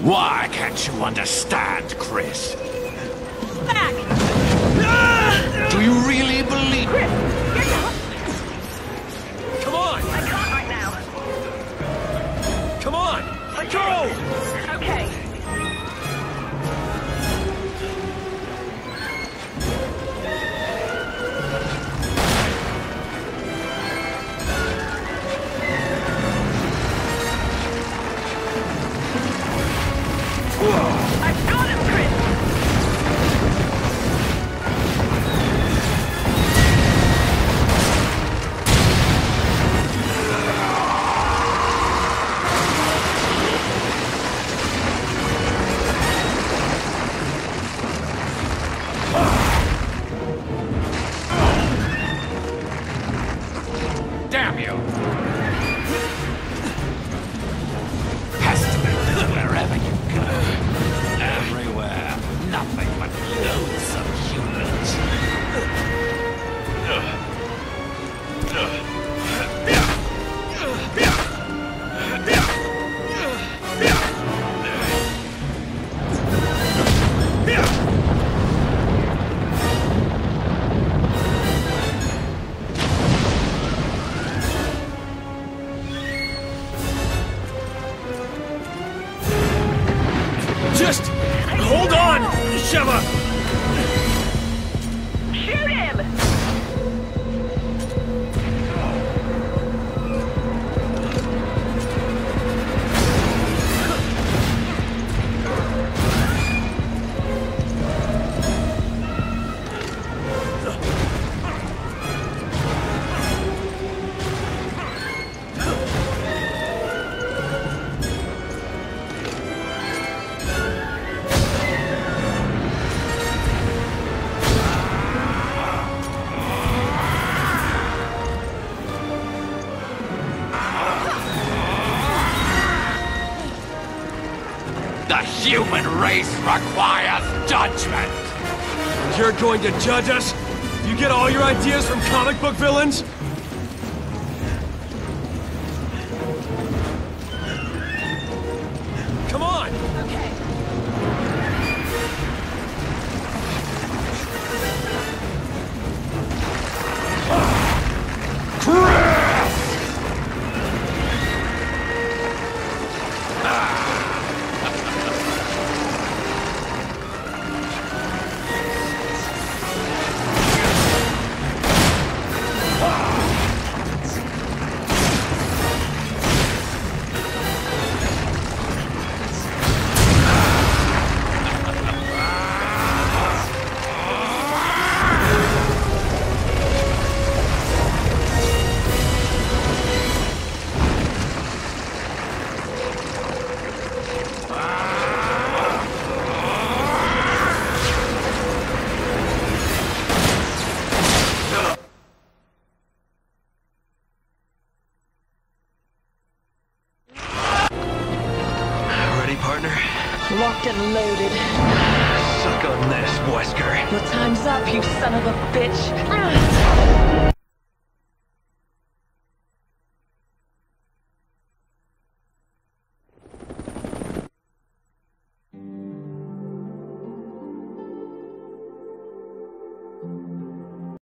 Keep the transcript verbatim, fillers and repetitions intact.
Why can't you understand, Chris? Back! Do you really believe... Chris, get up! Come on! I can't right now. Come on! Go! Okay. I've got him, Chris! Damn you! Pestilence wherever you go. Everywhere. Nothing but loathsome humans. Just hold on, Sheva! Shoot him! The human race requires judgment! You're going to judge us? You get all your ideas from comic book villains? Come on! Okay. Ready, partner? Locked and loaded. Suck on this, Wesker. Your time's up, you son of a bitch. Thank you.